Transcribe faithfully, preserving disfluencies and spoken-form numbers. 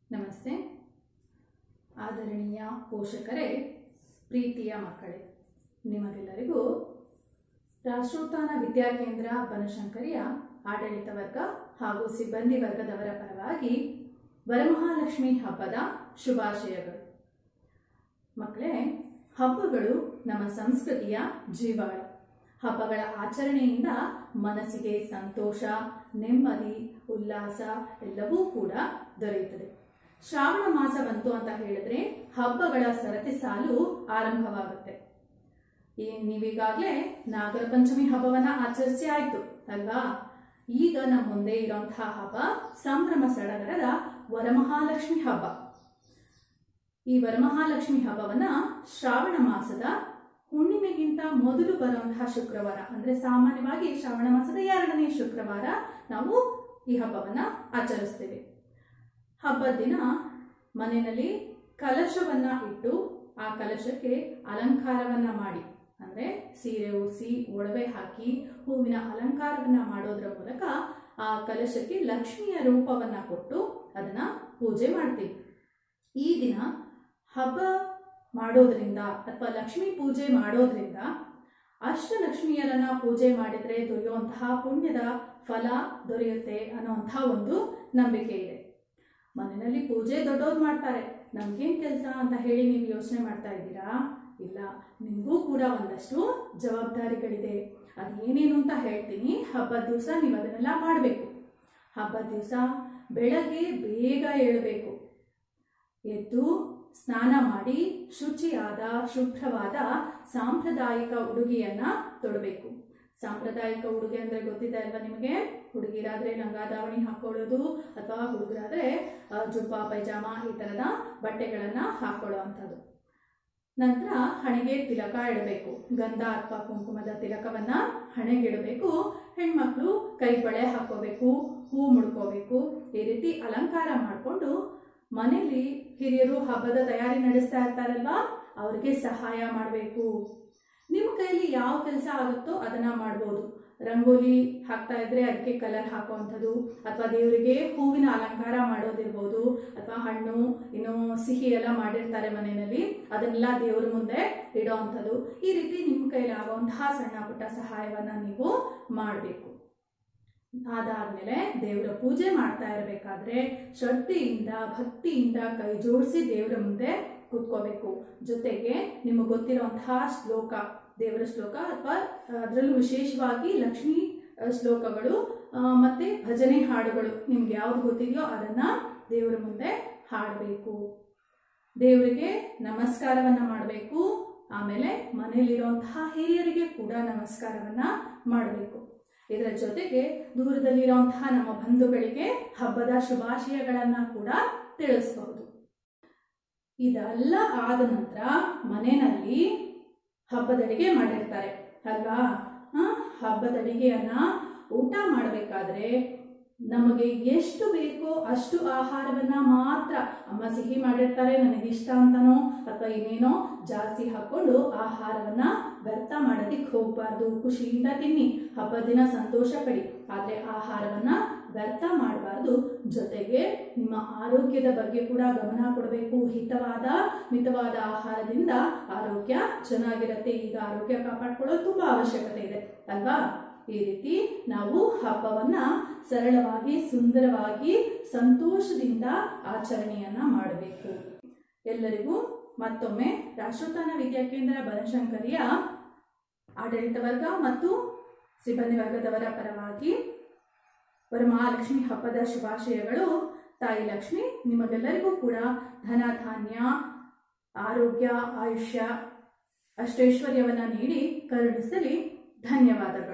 ನಮಸ್ತೆ. ಆದರಣೀಯ ಪೋಷಕರೇ, ಪ್ರೀತಿಯ ಮಕ್ಕಳೇ, ನಿಮಗೆಲ್ಲರಿಗೂ ರಾಷ್ಟ್ರೋತ್ಥಾನ ವಿದ್ಯಾಕೇಂದ್ರ ಬನಶಂಕರಿಯ ಆಡಳಿತ ವರ್ಗ ಹಾಗೂ ಸಿಬ್ಬಂದಿ ವರ್ಗದವರ ಪರವಾಗಿ ವರಮಹಾಲಕ್ಷ್ಮಿ ಹಬ್ಬದ ಶುಭಾಶಯಗಳು. ಮಕ್ಕಳೇ, ಹಬ್ಬಗಳು ನಮ್ಮ ಸಂಸ್ಕೃತಿಯ ಜೀವಾಳ. ಹಬ್ಬಗಳ ಆಚರಣೆಯಿಂದ ಮನಸ್ಸಿಗೆ ಸಂತೋಷ, ನೆಮ್ಮದಿ, ಉಲ್ಲಾಸ ಎಲ್ಲವೂ ಕೂಡ ದೊರೆಯುತ್ತದೆ. ಶ್ರಾವಣ ಮಾಸ ಬಂತು ಅಂತ ಹೇಳಿದ್ರೆ ಹಬ್ಬಗಳ ಸರತಿ ಸಾಲು ಆರಂಭವಾಗುತ್ತೆ. ಈ ನೀವೀಗಾಗಲೇ ನಾಗರ ಪಂಚಮಿ ಹಬ್ಬವನ್ನ ಆಚರಿಸಿ ಆಯ್ತು ಅಲ್ವಾ? ಈಗ ನಮ್ಮ ಮುಂದೆ ಇರುವಂತಹ ಹಬ್ಬ ಸಂಭ್ರಮ ಸಡಗರದ ವರಮಹಾಲಕ್ಷ್ಮಿ ಹಬ್ಬ. ಈ ವರಮಹಾಲಕ್ಷ್ಮಿ ಹಬ್ಬವನ್ನ ಶ್ರಾವಣ ಮಾಸದ ಹುಣ್ಣಿಮೆಗಿಂತ ಮೊದಲು ಬರುವಂತಹ ಶುಕ್ರವಾರ, ಅಂದ್ರೆ ಸಾಮಾನ್ಯವಾಗಿ ಶ್ರಾವಣ ಮಾಸದ ಎರಡನೇ ಶುಕ್ರವಾರ ನಾವು ಈ ಹಬ್ಬವನ್ನ ಆಚರಿಸ್ತೇವೆ. ಹಬ್ಬದ ದಿನ ಮನೆಯಲ್ಲಿ ಕಲಶವನ್ನ ಇಟ್ಟು ಆ ಕಲಶಕ್ಕೆ ಅಲಂಕಾರವನ್ನ ಮಾಡಿ, ಅಂದ್ರೆ ಸೀರೆ ಉಡಿಸಿ ಒಡವೆ ಹಾಕಿ ಹೂವಿನ ಅಲಂಕಾರವನ್ನ ಮಾಡೋದ್ರ ಮೂಲಕ ಆ ಕಲಶಕ್ಕೆ ಲಕ್ಷ್ಮಿಯ ರೂಪವನ್ನ ಕೊಟ್ಟು ಅದನ್ನ ಪೂಜೆ ಮಾಡ್ತೀವಿ. ಈ ದಿನ ಹಬ್ಬ ಮಾಡೋದ್ರಿಂದ ಅಥವಾ ಲಕ್ಷ್ಮೀ ಪೂಜೆ ಮಾಡೋದ್ರಿಂದ ಅಷ್ಟಲಕ್ಷ್ಮಿಯರನ್ನ ಪೂಜೆ ಮಾಡಿದ್ರೆ ದೊರೆಯುವಂತಹ ಪುಣ್ಯದ ಫಲ ದೊರೆಯುತ್ತೆ ಅನ್ನುವಂತಹ ಒಂದು ನಂಬಿಕೆ ಇದೆ. ಮನೆಯಲ್ಲಿ ಪೂಜೆ ದೊಡ್ಡವ್ರು ಮಾಡ್ತಾರೆ, ನಮ್ಗೇನ್ ಕೆಲಸ ಅಂತ ಹೇಳಿ ನೀವು ಯೋಚನೆ ಮಾಡ್ತಾ ಇದ್ದೀರಾ? ಇಲ್ಲ, ನಿಮಗೂ ಕೂಡ ಒಂದಷ್ಟು ಜವಾಬ್ದಾರಿಗಳಿದೆ. ಅದೇನೇನು ಅಂತ ಹೇಳ್ತೀನಿ. ಹಬ್ಬದ ದಿವಸ ನೀವು ಅದನ್ನೆಲ್ಲ ಮಾಡಬೇಕು. ಹಬ್ಬದ ದಿವಸ ಬೆಳಗ್ಗೆ ಬೇಗ ಏಳಬೇಕು. ಎದ್ದು ಸ್ನಾನ ಮಾಡಿ ಶುಚಿಯಾದ ಶುಭ್ರವಾದ ಸಾಂಪ್ರದಾಯಿಕ ಉಡುಗೆಯನ್ನ ತೊಡಬೇಕು. ಸಾಂಪ್ರದಾಯಿಕ ಉಡುಗೆ ಅಂದ್ರೆ ಗೊತ್ತಿದೆ ಅಲ್ವಾ ನಿಮಗೆ? ಹುಡುಗಿರಾದ್ರೆ ಲಂಗ ದಾವಣಿ ಹಾಕೊಳ್ಳೋದು, ಅಥವಾ ಹುಡುಗರಾದ್ರೆ ಜುಬ್ಬಾ ಪೈಜಾಮ ಈ ತರದ ಬಟ್ಟೆಗಳನ್ನ ಹಾಕೊಳ್ಳೋ ಅಂಥದ್ದು. ನಂತರ ಹಣೆಗೆ ತಿಲಕ ಇಡಬೇಕು. ಗಂಧ ಅಥವಾ ಕುಂಕುಮದ ತಿಲಕವನ್ನ ಹಣೆಗಿಡಬೇಕು. ಹೆಣ್ಮಕ್ಳು ಕೈ ಬಳೆ ಹಾಕೋಬೇಕು, ಹೂ ಮುಡ್ಕೋಬೇಕು. ಈ ರೀತಿ ಅಲಂಕಾರ ಮಾಡಿಕೊಂಡು ಮನೆಯಲ್ಲಿ ಹಿರಿಯರು ಹಬ್ಬದ ತಯಾರಿ ನಡೆಸ್ತಾ ಇರ್ತಾರಲ್ವಾ, ಅವ್ರಿಗೆ ಸಹಾಯ ಮಾಡಬೇಕು. ನಿಮ್ಮ ಕೈಯಲ್ಲಿ ಯಾವ ಕೆಲಸ ಆಗುತ್ತೋ ಅದನ್ನ ಮಾಡ್ಬೋದು. ರಂಗೋಲಿ ಹಾಕ್ತಾ ಇದ್ರೆ ಅದಕ್ಕೆ ಕಲರ್ ಹಾಕುವಂಥದ್ದು, ಅಥವಾ ದೇವರಿಗೆ ಹೂವಿನ ಅಲಂಕಾರ ಮಾಡೋದಿರ್ಬೋದು, ಅಥವಾ ಹಣ್ಣು ಇನ್ನು ಸಿಹಿ ಎಲ್ಲ ಮಾಡಿರ್ತಾರೆ ಮನೆಯಲ್ಲಿ, ಅದನ್ನೆಲ್ಲ ದೇವರ ಮುಂದೆ ಇಡೋ ಅಂಥದ್ದು. ಈ ರೀತಿ ನಿಮ್ಮ ಕೈಯಲ್ಲಿ ಆಗುವಂತಹ ಸಣ್ಣ ಪುಟ್ಟ ಸಹಾಯವನ್ನ ನೀವು ಮಾಡಬೇಕು. ಅದಾದ್ಮೇಲೆ ದೇವರ ಪೂಜೆ ಮಾಡ್ತಾ ಇರಬೇಕಾದ್ರೆ ಶ್ರದ್ಧೆಯಿಂದ ಭಕ್ತಿಯಿಂದ ಕೈ ಜೋಡಿಸಿ ದೇವರ ಮುಂದೆ ಕೂತ್ಕೋಬೇಕು. ಜೊತೆಗೆ ನಿಮಗೆ ಗೊತ್ತಿರುವಂತಹ ಶ್ಲೋಕ, ದೇವರ ಶ್ಲೋಕ ಅಥವಾ ಅದರಲ್ಲೂ ವಿಶೇಷವಾಗಿ ಲಕ್ಷ್ಮೀ ಶ್ಲೋಕಗಳು ಮತ್ತೆ ಭಜನೆ ಹಾಡುಗಳು ನಿಮ್ಗೆ ಯಾವ್ದು ಗೊತ್ತಿದೆಯೋ ಅದನ್ನ ದೇವರ ಮುಂದೆ ಹಾಡಬೇಕು. ದೇವರಿಗೆ ನಮಸ್ಕಾರವನ್ನ ಮಾಡಬೇಕು. ಆಮೇಲೆ ಮನೆಯಲ್ಲಿರುವಂತಹ ಹಿರಿಯರಿಗೆ ಕೂಡ ನಮಸ್ಕಾರವನ್ನ ಮಾಡಬೇಕು. ಇದರ ಜೊತೆಗೆ ದೂರದಲ್ಲಿರುವಂತಹ ನಮ್ಮ ಬಂಧುಗಳಿಗೆ ಹಬ್ಬದ ಶುಭಾಶಯಗಳನ್ನ ಕೂಡ ತಿಳಿಸಬಹುದು. ಇದೆಲ್ಲ ಆದ ನಂತರ ಮನೆಯಲ್ಲಿ ಹಬ್ಬದ ಅಡಿಗೆ ಮಾಡಿರ್ತಾರೆ ಅಲ್ವಾ? ಹಬ್ಬದ ಅಡಿಗೆಯನ್ನ ಊಟ ಮಾಡಬೇಕಾದ್ರೆ ನಮಗೆ ಎಷ್ಟು ಬೇಕೋ ಅಷ್ಟು ಆಹಾರವನ್ನ ಮಾತ್ರ, ಅಮ್ಮ ಸಿಹಿ ಮಾಡಿರ್ತಾರೆ ನನಗಿಷ್ಟ ಅಂತನೋ ಅಥವಾ ಇನ್ನೇನೋ ಜಾಸ್ತಿ ಹಾಕೊಂಡು ಆಹಾರವನ್ನ ವ್ಯರ್ಥ ಮಾಡೋದಿಕ್ ಹೋಗ್ಬಾರ್ದು. ಖುಷಿಯಿಂದ ತಿನ್ನಿ, ಹಬ್ಬದ ದಿನ ಸಂತೋಷ ಪಡಿ, ಆದ್ರೆ ಆಹಾರವನ್ನ ವ್ಯರ್ಥ ಮಾಡಬಾರ್ದು. ಜೊತೆಗೆ ನಿಮ್ಮ ಆರೋಗ್ಯದ ಬಗ್ಗೆ ಕೂಡ ಗಮನ ಕೊಡಬೇಕು. ಹಿತವಾದ ಮಿತವಾದ ಆಹಾರದಿಂದ ಆರೋಗ್ಯ ಚೆನ್ನಾಗಿರುತ್ತೆ. ಈಗ ಆರೋಗ್ಯ ಕಾಪಾಡ್ಕೊಳ್ಳೋದು ತುಂಬಾ ಅವಶ್ಯಕತೆ ಇದೆ ಅಲ್ವಾ? ಈ ರೀತಿ ನಾವು ಹಬ್ಬವನ್ನ ಸರಳವಾಗಿ ಸುಂದರವಾಗಿ ಸಂತೋಷದಿಂದ ಆಚರಣೆಯನ್ನ ಮಾಡಬೇಕು. ಎಲ್ಲರಿಗೂ ಮತ್ತೊಮ್ಮೆ ರಾಷ್ಟ್ರೋತ್ಥಾನ ವಿದ್ಯಾಕೇಂದ್ರ ಬನಶಂಕರಿಯ ಆಡಳಿತ ವರ್ಗ ಮತ್ತು ಸಿಬ್ಬಂದಿ ವರ್ಗದವರ ಪರವಾಗಿ ವರಮಹಾಲಕ್ಷ್ಮಿ ಹಬ್ಬದ ಶುಭಾಶಯಗಳು. ತಾಯಿ ಲಕ್ಷ್ಮಿ ನಿಮಗೆಲ್ಲರಿಗೂ ಕೂಡ ಧನ ಧಾನ್ಯ ಆರೋಗ್ಯ ಆಯುಷ್ಯ ಅಷ್ಟೈಶ್ವರ್ಯವನ್ನ ನೀಡಿ ಕರುಣಿಸಲಿ. ಧನ್ಯವಾದಗಳು.